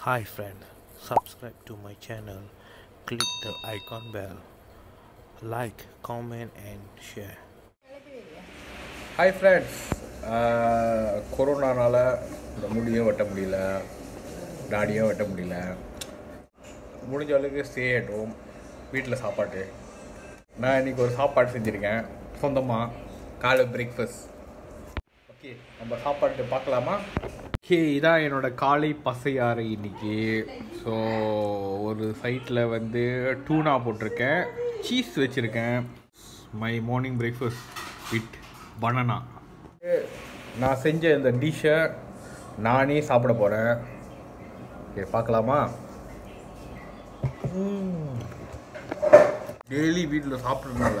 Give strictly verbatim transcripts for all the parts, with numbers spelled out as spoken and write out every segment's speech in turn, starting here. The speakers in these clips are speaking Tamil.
Hi friend, subscribe to my channel, click the icon bell, like, comment and share. Hi friends, கொரோனானால இந்த முடியும் வெட்ட முடியல, தாடியும் வெட்ட முடியல. முடிஞ்ச அளவுக்கு ஸ்டே அட் ஹோம், வீட்டில் சாப்பாடு. நான் இன்றைக்கி ஒரு சாப்பாடு செஞ்சுருக்கேன் சொந்தமாக, காலை பிரேக்ஃபாஸ்ட். ஓகே, நம்ம சாப்பாடு பார்க்கலாமா? ஓகே, இதான் என்னோடய காலை பசையாறு இன்றைக்கி. ஸோ ஒரு சைட்டில் வந்து டூனா போட்டிருக்கேன், சீஸ் வச்சுருக்கேன். My morning breakfast with banana. நான் செஞ்ச இந்த டிஷ்ஷை நானே சாப்பிட போகிறேன். ஓகே, பார்க்கலாமா? டெய்லி வீட்டில் சாப்பிட்றதுனால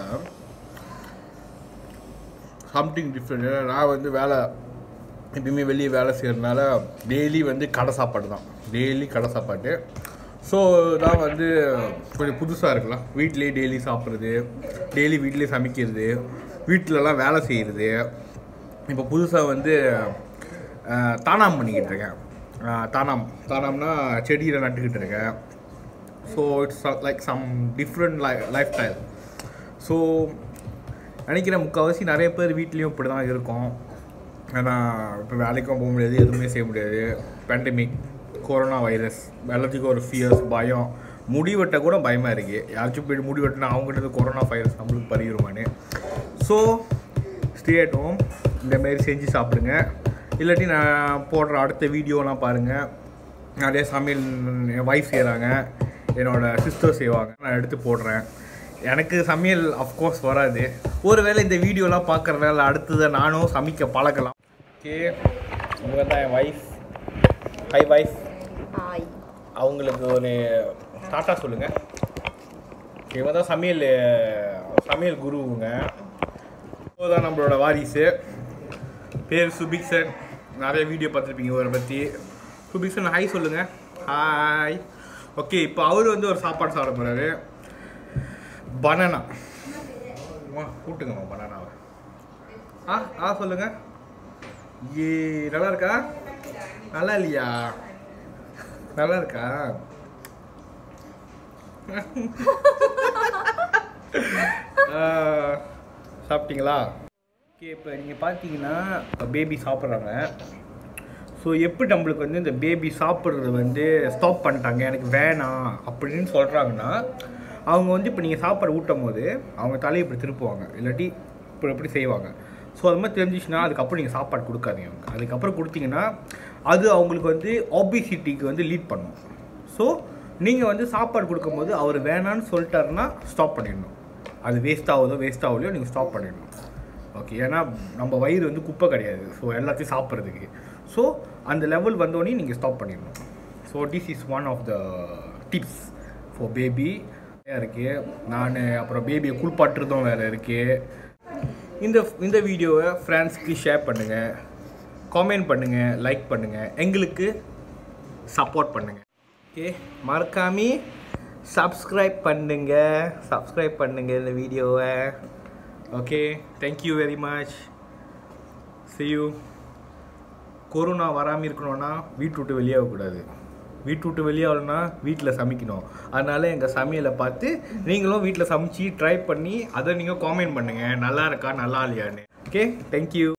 சம்திங் டிஃப்ரெண்ட். நான் வந்து வேலை எப்பயுமே வெளியே வேலை செய்கிறதுனால டெய்லி வந்து கடை சாப்பாடு தான், டெய்லி கடை சாப்பாடு. ஸோ நான் வந்து கொஞ்சம் புதுசாக இருக்கலாம், வீட்டிலே டெய்லி சாப்பிட்றது, டெய்லி வீட்டிலே சமைக்கிறது, வீட்டிலலாம் வேலை செய்கிறது. இப்போ புதுசாக வந்து தானாம் பண்ணிக்கிட்டு இருக்கேன். தானாம் தானாம்னா செடியில் நட்டுக்கிட்டு இருக்கேன். So it's like some different லை லைஃப் ஸ்டைல். ஸோ நினைக்கிறேன் முக்கால்வாசி நிறைய பேர் வீட்லேயும் இப்படி தான் இருக்கும். ஏன்னா இப்போ வேலைக்கும் போக முடியாது, எதுவுமே செய்ய முடியாது. பேண்டமிக், கொரோனா வைரஸ், எல்லாத்துக்கும் ஒரு ஃபியர்ஸ், பயம். முடி வெட்ட கூட பயமாக இருக்குது. யாராச்சும் போய்ட்டு முடி வெட்டினா அவங்ககிட்ட கொரோனா வைரஸ் நம்மளுக்கு பரவிடுமான்னு. ஸோ ஸ்டே அட் ஹோம், இந்தமாரி செஞ்சு சாப்பிடுங்க. இல்லாட்டி நான் போடுற அடுத்த வீடியோலாம் பாருங்கள். நிறைய சமையல் என் ஒய்ஃப் செய்கிறாங்க, என்னோடய சிஸ்டர் செய்வாங்க, நான் எடுத்து போடுறேன். எனக்கு சமையல் அஃப்கோர்ஸ் வராது. ஒருவேளை இந்த வீடியோலாம் பார்க்குறதுனால அடுத்ததை நானும் சமைக்க பழக்கலாம். ஓகே, இவங்க தான் என் ஒய்ஃப். Hi wife. ஹாய். அவங்களுக்கு ஒரு டாட்டா சொல்லுங்கள். இவங்க தான் சமையல் சமையல் குருவுங்க. இப்போதான் நம்மளோட வாரிசு, பேர் சுபிக்சன். நிறைய வீடியோ பார்த்துருப்பீங்க இவரை பற்றி. சுபிக்சன் ஹாய் சொல்லுங்கள். ஹாய். ஓகே, இப்போ அவர் வந்து ஒரு சாப்பாடு சாப்பிட போகிறாரு. பனானா. கூட்டுங்கம்மா பனானாவை. ஆ ஆ சொல்லுங்கள். ஏ நல்லா இருக்கா? நல்லா இல்லையா? நல்லா இருக்கா? சாப்பிட்டீங்களா? ஓகே, இப்போ நீங்கள் பார்த்தீங்கன்னா பேபி சாப்பிட்றாங்க. ஸோ எப்படி நம்மளுக்கு வந்து இந்த பேபி சாப்பிட்றது வந்து ஸ்டாப் பண்ணிட்டாங்க, எனக்கு வேணாம் அப்படின்னு சொல்கிறாங்கன்னா, அவங்க வந்து இப்போ நீங்கள் சாப்பாடு ஊட்டும் போது அவங்க தலையை இப்படி திருப்புவாங்க, இல்லாட்டி இப்போ எப்படி செய்வாங்க. ஸோ அது மாதிரி தெரிஞ்சிச்சுன்னா அதுக்கப்புறம் நீங்கள் சாப்பாடு கொடுக்காதீங்க. அவங்க அதுக்கப்புறம் கொடுத்தீங்கன்னா அது அவங்களுக்கு வந்து ஒபிசிட்டிக்கு வந்து லீட் பண்ணும். ஸோ நீங்கள் வந்து சாப்பாடு கொடுக்கும்போது அவர் வேணான்னு சொல்லிட்டாருன்னா ஸ்டாப் பண்ணிடணும். அது வேஸ்ட் ஆகுதோ வேஸ்ட் ஆகலையோ நீங்கள் ஸ்டாப் பண்ணிடணும். ஓகே, ஏன்னா நம்ம வயிறு வந்து குப்பை கிடையாது, ஸோ எல்லாத்தையும் சாப்பிட்றதுக்கு. ஸோ அந்த லெவல் வந்தோடனே நீங்கள் ஸ்டாப் பண்ணிடணும். So this is one of the tips for baby இருக்குது. நான் அப்புறம் பேபியை குளிப்பாட்டுறதும் வேறு இருக்குது. இந்த இந்த வீடியோவை ஃப்ரெண்ட்ஸ்க்கு ஷேர் பண்ணுங்கள், காமெண்ட் பண்ணுங்கள், லைக் பண்ணுங்கள், எங்களுக்கு சப்போர்ட் பண்ணுங்கள். ஓகே, மறக்காம சப்ஸ்கிரைப் பண்ணுங்கள், சப்ஸ்கிரைப் பண்ணுங்கள் இந்த வீடியோவை. Okay, thank you very much. see you. Corona வராமல் இருக்கணும்னா வீட்டு விட்டு வெளியாகக்கூடாது. வீட்டு விட்டு வெளியாகலன்னா வீட்டில் சமைக்கணும். அதனால் எங்கள் சமையலை பார்த்து நீங்களும் வீட்டில் சமைச்சு ட்ரை பண்ணி அதை நீங்கள் காமெண்ட் பண்ணுங்கள், நல்லா இருக்கா நல்லா இல்லையான்னு. Okay, thank you.